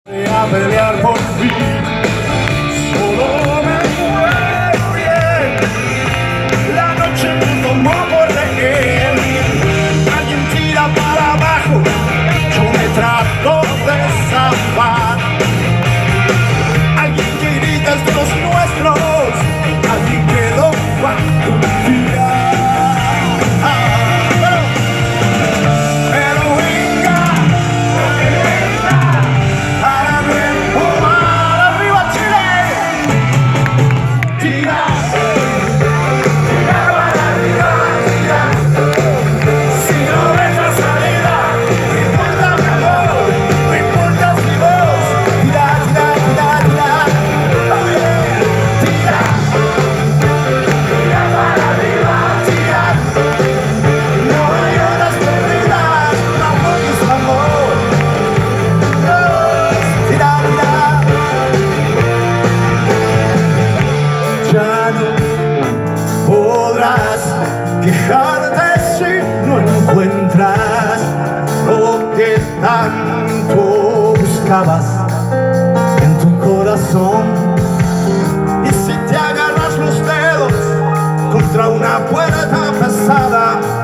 A pelear por fin, solo me muero bien. La noche me tomó por rehén. Alguien tira para abajo, yo me trato de zafar. Alguien que grita es de los nuestros, alguien quedó bajo un día. Pero venga, para bien o mal, arriba Chile. Tira, tira para arriba, tira. Si no ves la salida, no importa mi amor, no importa mi voz. Tira, tira, tira, tira. Tira, tira para arriba, tira. No hay horas perdidas, un amor es amor. Tira, tira. Ya no podrás quejarte si no encuentras lo que tanto buscabas en tu corazón. Y si te agarras los dedos contra una puerta pesada,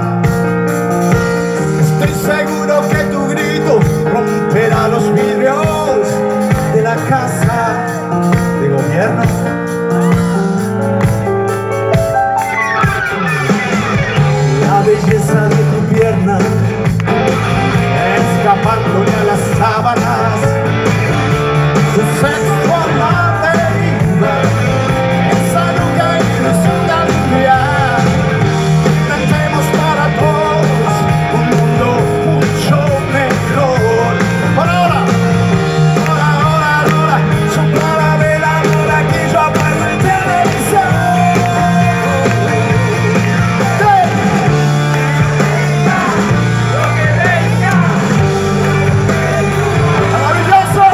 estoy seguro que tu grito romperá los vidrios de la casa de gobierno. La belleza de tu pierna, escapándole a las sábanas, tu sexo a la deriva, esa nunca ilusión de aliviar. Tendremos para todos un mundo mucho mejor. Por ahora, ahora, ahora, ahora, sopla la vela, ahora que yo apago el televisor. Maravilloso.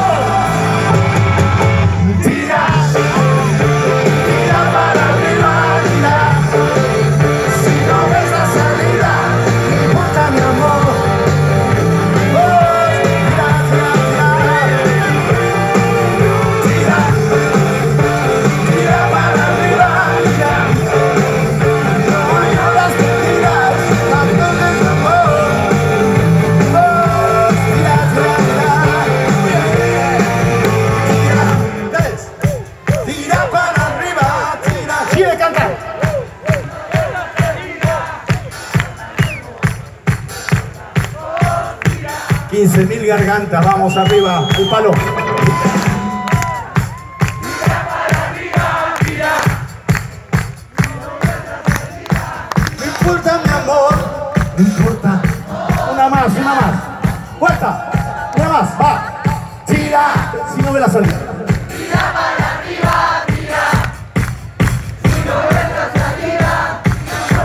Tira, tira para arriba, tira. Si no ves la salida, no importa mi amor. Oh, tira, tira, tira. Tira, tira para arriba, tira. No hay horas perdidas, amor es amor. Oh, tira, tira, tira. Tira para arriba, tira. Chile canta. 15.000 gargantas, vamos arriba, el palo. No importa mi amor, no importa. Una más, una más. Vuelta, una más, va. Tira, si no ve la salida.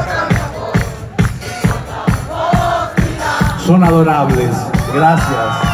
Son adorables, gracias.